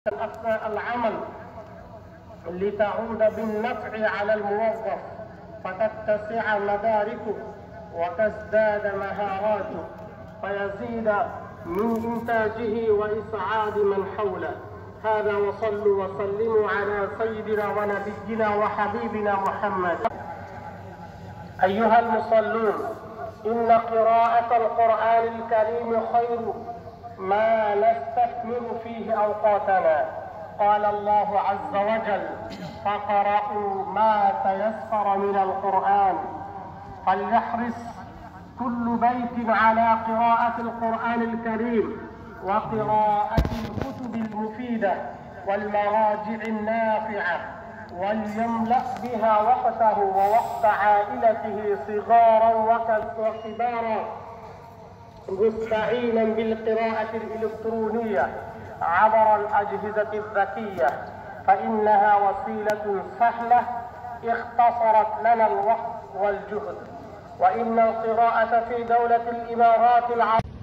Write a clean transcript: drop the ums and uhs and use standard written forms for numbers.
أثناء العمل لتعود بالنفع على الموظف، فتتسع مداركه وتزداد مهاراته، فيزيد من إنتاجه وإسعاد من حوله. هذا، وصلوا وسلموا على سيدنا ونبينا وحبيبنا محمد. أيها المصلون، إن قراءة القرآن الكريم خير ما نستثمر فيه أوقاتنا. قال الله عز وجل: فقرأوا ما تيسر من القرآن. فليحرص كل بيت على قراءة القرآن الكريم وقراءة الكتب المفيدة والمراجع النافعة، وليملأ بها وقته ووقت عائلته صغارا وكبارا، مستعينا بالقراءة الإلكترونية عبر الأجهزة الذكية، فإنها وسيلة سهلة اختصرت لنا الوقت والجهد. وإن القراءة في دولة الإمارات العربية